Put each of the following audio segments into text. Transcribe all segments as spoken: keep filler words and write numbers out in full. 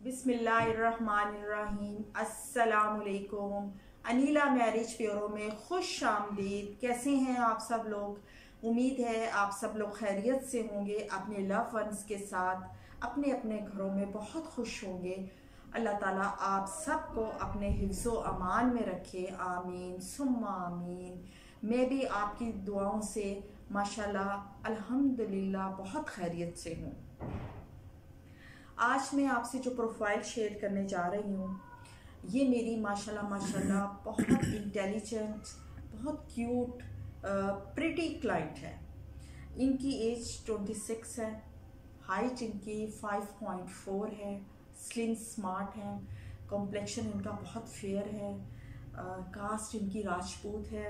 बिस्मिल्लाहिर्रहमानिर्रहीम। अस्सलामुअलैकुम। Anila marriage bureau में खुश आमदीद। कैसे हैं आप सब लोग? उम्मीद है आप सब लोग खैरियत से होंगे, अपने लव वंस के साथ अपने अपने घरों में बहुत खुश होंगे। अल्लाह ताला आप सबको अपने हिफ्ज़ो अमान में रखे, आमीन सुम्मा आमीन। मैं भी आपकी दुआओं से माशाल्लाह अल्हम्दुलिल्लाह बहुत खैरियत से हूँ। आज मैं आपसे जो प्रोफाइल शेयर करने जा रही हूँ, ये मेरी माशाल्लाह माशाल्लाह बहुत इंटेलिजेंट, बहुत क्यूट, प्रिटी क्लाइंट है। इनकी एज छब्बीस है, हाइट इनकी फाइव पॉइंट फोर है, स्लिम स्मार्ट है, कॉम्प्लेक्शन इनका बहुत फेयर है, कास्ट इनकी राजपूत है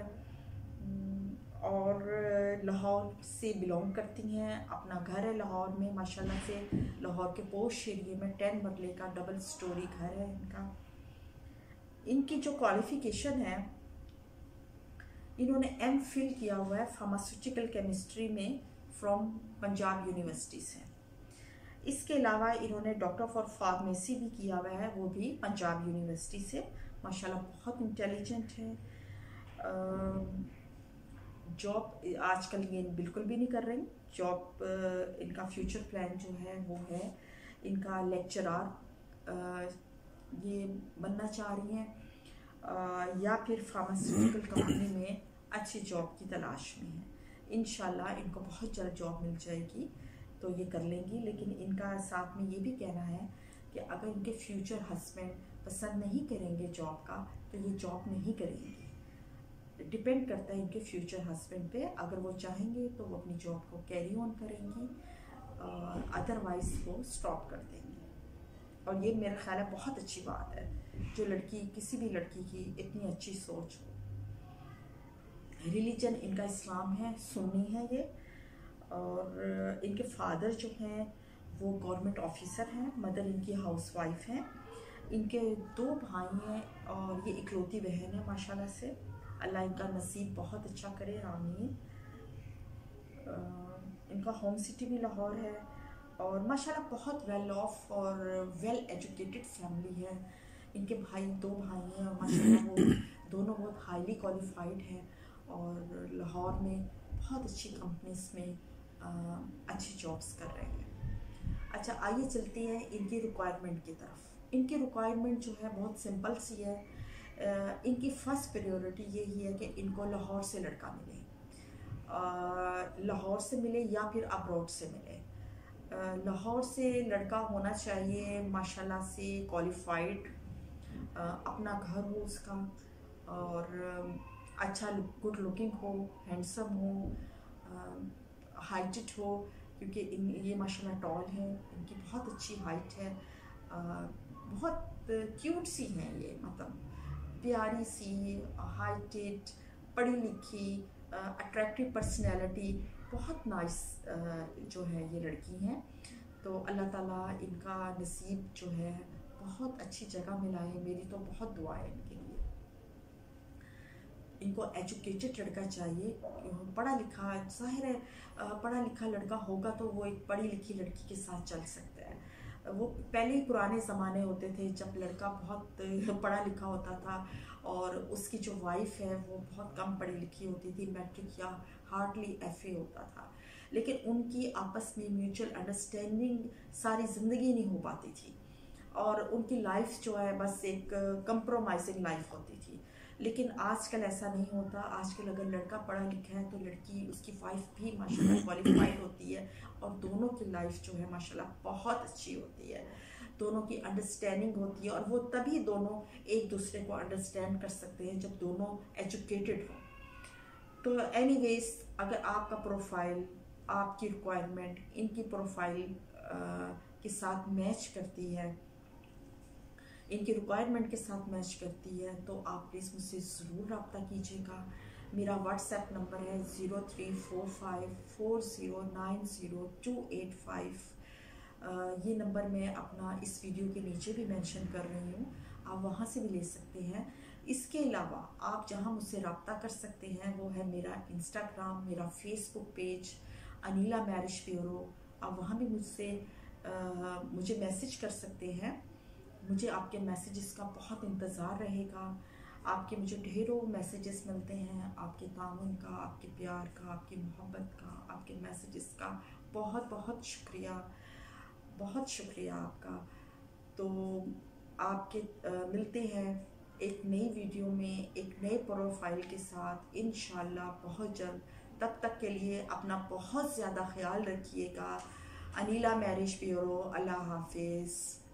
और लाहौर से बिलोंग करती हैं। अपना घर है लाहौर में माशाल्लाह से, लाहौर के पोश एरिए में टेन मरले का डबल स्टोरी घर है इनका। इनकी जो क्वालिफ़िकेशन है, इन्होंने एम फिल किया हुआ है फार्मास्यूटिकल केमिस्ट्री में फ्रॉम पंजाब यूनिवर्सिटी से। इसके अलावा इन्होंने डॉक्टर फॉर फार्मेसी भी किया हुआ है, वो भी पंजाब यूनिवर्सिटी से। माशाल्लाह बहुत इंटेलिजेंट है। जॉब आजकल ये बिल्कुल भी नहीं कर रही। जॉब इनका फ्यूचर प्लान जो है वो है इनका लेक्चरर, ये बनना चाह रही हैं या फिर फार्मास्यूटिकल कंपनी में अच्छी जॉब की तलाश में है। इंशाल्लाह इनको बहुत जल्द जॉब मिल जाएगी तो ये कर लेंगी। लेकिन इनका साथ में ये भी कहना है कि अगर इनके फ्यूचर हस्बैंड पसंद नहीं करेंगे जॉब का तो ये जॉब नहीं करेंगी। डिपेंड करता है इनके फ्यूचर हस्बैंड पे। अगर वो चाहेंगे तो वो अपनी जॉब को कैरी ऑन करेंगी, अदरवाइज वो स्टॉप कर देंगी। और ये मेरा ख्याल है बहुत अच्छी बात है, जो लड़की किसी भी लड़की की इतनी अच्छी सोच हो। रिलीजन इनका इस्लाम है, सुन्नी है ये। और इनके फादर जो हैं वो गवर्नमेंट ऑफिसर हैं, मदर इनकी हाउसवाइफ हैं। इनके दो भाई हैं और ये इकलौती बहन है माशाल्लाह से। अल्लाह इनका नसीब बहुत अच्छा करे, आमीन। इनका होम सिटी भी लाहौर है और माशाल्लाह बहुत वेल ऑफ और वेल एजुकेटेड फैमिली है। इनके भाई दो भाई हैं और माशाल्लाह वो दोनों बहुत हाईली क्वालिफाइड हैं और लाहौर में बहुत अच्छी कंपनीज में आ, अच्छी जॉब्स कर रहे हैं। अच्छा, आइए चलते हैं इनकी रिक्वायरमेंट की तरफ। इनकी रिक्वायरमेंट जो है बहुत सिंपल सी है। इनकी फ़र्स्ट प्रायोरिटी यही है कि इनको लाहौर से लड़का मिले, लाहौर से मिले या फिर अब्रॉड से मिले। लाहौर से लड़का होना चाहिए माशाल्लाह से क्वालिफाइड, अपना घर हो उसका और अच्छा गुड लुकिंग हो, हैंडसम हो, हाइटेड हो, क्योंकि इन ये माशाल्लाह टॉल है, इनकी बहुत अच्छी हाइट है, बहुत क्यूट सी हैं ये, मतलब प्यारी सी, हाइटेड, पढ़ी लिखी, अट्रैक्टिव पर्सनैलिटी, बहुत नाइस जो है ये लड़की हैं। तो अल्लाह ताला इनका नसीब जो है बहुत अच्छी जगह मिलाए। मेरी तो बहुत दुआ है इनके लिए। इनको एजुकेटेड लड़का चाहिए, पढ़ा लिखा। जाहिर है पढ़ा लिखा लड़का होगा तो वो एक पढ़ी लिखी लड़की के साथ चल सकता है। वो पहले ही पुराने ज़माने होते थे जब लड़का बहुत पढ़ा लिखा होता था और उसकी जो वाइफ है वो बहुत कम पढ़ी लिखी होती थी, मैट्रिक या हार्डली एफए होता था। लेकिन उनकी आपस में म्यूचुअल अंडरस्टैंडिंग सारी ज़िंदगी नहीं हो पाती थी और उनकी लाइफ जो है बस एक कंप्रोमाइजिंग लाइफ होती थी। लेकिन आजकल ऐसा नहीं होता। आजकल अगर लड़का पढ़ा लिखा है तो लड़की, उसकी वाइफ भी माशाल्लाह क्वालिफाइड होती है और दोनों की लाइफ जो है माशाल्लाह बहुत अच्छी होती है। दोनों की अंडरस्टैंडिंग होती है और वो तभी दोनों एक दूसरे को अंडरस्टैंड कर सकते हैं जब दोनों एजुकेटेड हों। तो एनीवेज, अगर आपका प्रोफाइल, आपकी रिक्वायरमेंट इनकी प्रोफाइल के साथ मैच करती है, इनकी रिक्वायरमेंट के साथ मैच करती है तो आप प्लीज़ मुझसे ज़रूर रब्ता कीजिएगा। मेरा व्हाट्सएप नंबर है zero three four five four zero nine zero two eight five. ये नंबर मैं अपना इस वीडियो के नीचे भी मेंशन कर रही हूँ, आप वहाँ से भी ले सकते हैं। इसके अलावा आप जहाँ मुझसे रब्ता कर सकते हैं वो है मेरा इंस्टाग्राम, मेरा Facebook page Anila marriage bureau. आप वहाँ भी मुझसे मुझे मैसेज कर सकते हैं मुझे आपके मैसेजेस का बहुत इंतज़ार रहेगा। आपके मुझे ढेरों मैसेजेस मिलते हैं, आपके ताउन का, आपके प्यार का, आपकी मोहब्बत का, आपके मैसेजेस का बहुत बहुत शुक्रिया, बहुत शुक्रिया आपका। तो आपके आ, मिलते हैं एक नई वीडियो में एक नए प्रोफाइल के साथ इंशाल्लाह बहुत जल्द। तब तक के लिए अपना बहुत ज़्यादा ख्याल रखिएगा। अनीला मैरिज ब्यूरो, अल्लाह हाफिज़।